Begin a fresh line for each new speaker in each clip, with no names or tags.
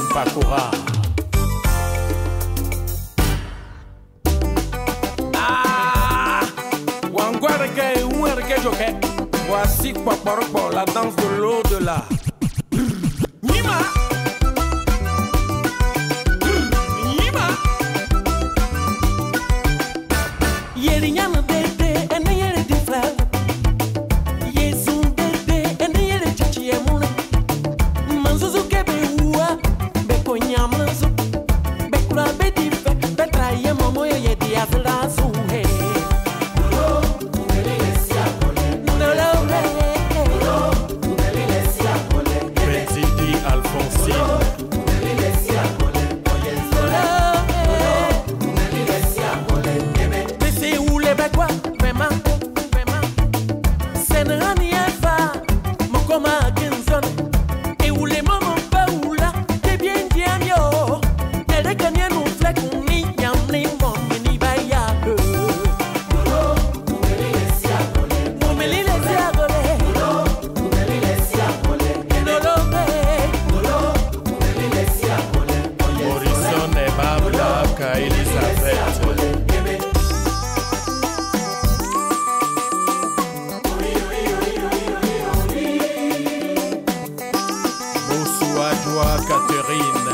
Pakora. Wangwareke, Ouereke Joke. Voici Kwaporoko, la danse de l'au-delà. Nima. Nima.
Yerinyama dede, ene yere di flav. Yezun dede, ene yere chachi emune. Manzuzu kebe uwa, beko nyamanzu. Bekura bedi fe, betra ye momo ye di afra suhe.
Catherine.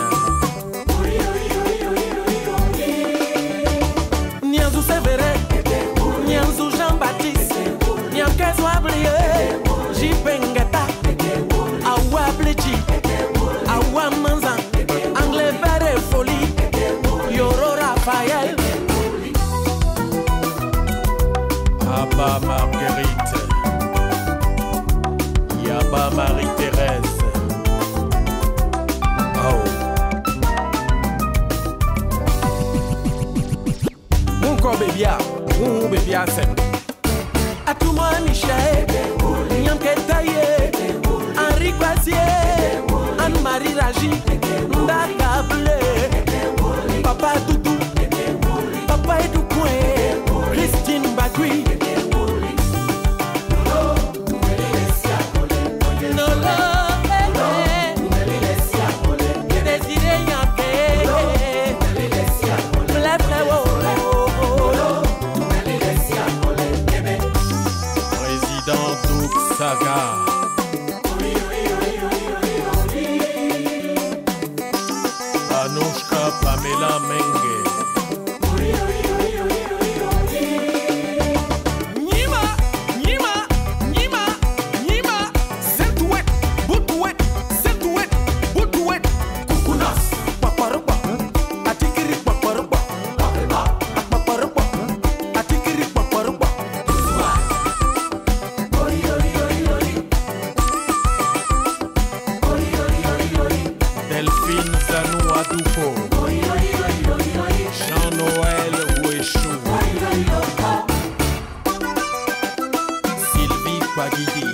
Nianzou Sévérin, Nianzou Jean-Baptiste, Niankezou Ablié, Jipengeta, Awa Blechi, Awa Manzan, Anglais Vert et Folie, Yoro Raphaël,
Abba Marguerite, Yaba Marie-Thérèse. Bébia, ou bébia c'est.
À tout moi Michel, Nyanke Taye, Henri Quasier, Anne-Marie Raji, Ndaka Blé, Papa Doudou, Papa Edoukouen, Christine Bagui.
Saga. Anushka Pamela Menge.
Nima, Nima, Nima, Nima, Setouet, Boutouet, Setouet, Boutouet, Kukunas, Paparupa, Atikiri Paparupa, Paparupa, Atikiri Paparupa.
Delphine Zanou Adouko. Jean-Noël Ouéchou. Sylvie Kwagidi.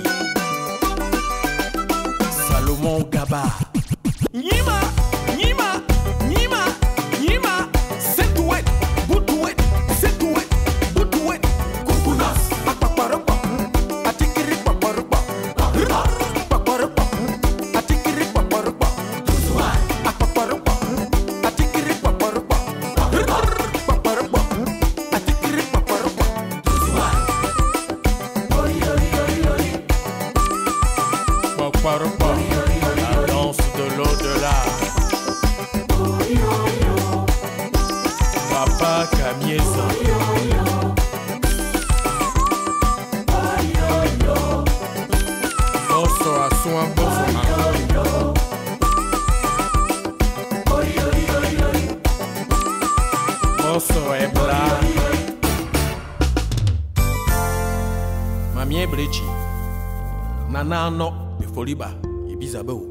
Salomon Gaba.
Nima, Nima, Nima, Nima, Setouet, Boutouet, Setouet, Boutouet, Kukunas, Paparupa, Atikiri Paparupa, Paparupa, Atikiri Paparupa, Paparupa, Atikiri Paparupa, Paparupa, Atikiri Paparupa.
Paparupa. La danse de l'au-delà. Papa Kamiesa. Bosso à soin, bosso à. Bosso est blanc. Mamie Blechi. Nana no, Befoliba, Ibizabeau.